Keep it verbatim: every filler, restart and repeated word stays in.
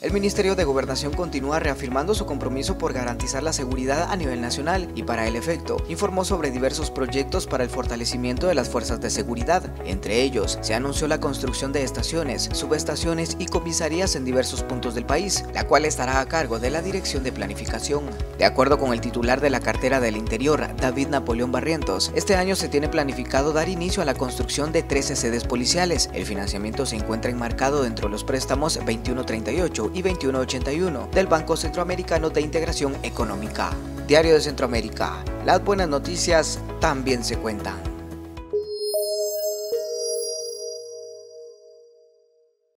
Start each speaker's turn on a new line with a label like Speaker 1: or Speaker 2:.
Speaker 1: El Ministerio de Gobernación continúa reafirmando su compromiso por garantizar la seguridad a nivel nacional y para el efecto informó sobre diversos proyectos para el fortalecimiento de las fuerzas de seguridad. Entre ellos, se anunció la construcción de estaciones, subestaciones y comisarías en diversos puntos del país, la cual estará a cargo de la Dirección de Planificación. De acuerdo con el titular de la cartera del Interior, David Napoleón Barrientos, este año se tiene planificado dar inicio a la construcción de trece sedes policiales. El financiamiento se encuentra enmarcado dentro de los préstamos veintiuno treinta y ocho y veintiuno ochenta y uno del Banco Centroamericano de Integración Económica. Diario de Centroamérica, las buenas noticias también se cuentan.